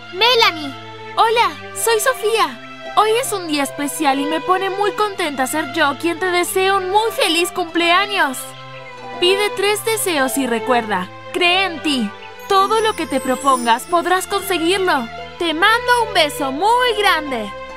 Melany. Hola, soy Sofía. Hoy es un día especial y me pone muy contenta ser yo quien te desea un muy feliz cumpleaños. Pide 3 deseos y recuerda, cree en ti. Todo lo que te propongas podrás conseguirlo. Te mando un beso muy grande.